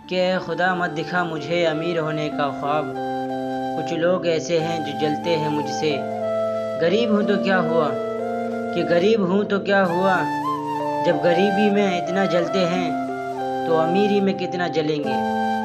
कि ऐ खुदा मत दिखा मुझे अमीर होने का ख्वाब। कुछ लोग ऐसे हैं जो जलते हैं मुझसे। गरीब हूँ तो क्या हुआ, कि गरीब हूँ तो क्या हुआ, जब गरीबी में इतना जलते हैं तो अमीरी में कितना जलेंगे।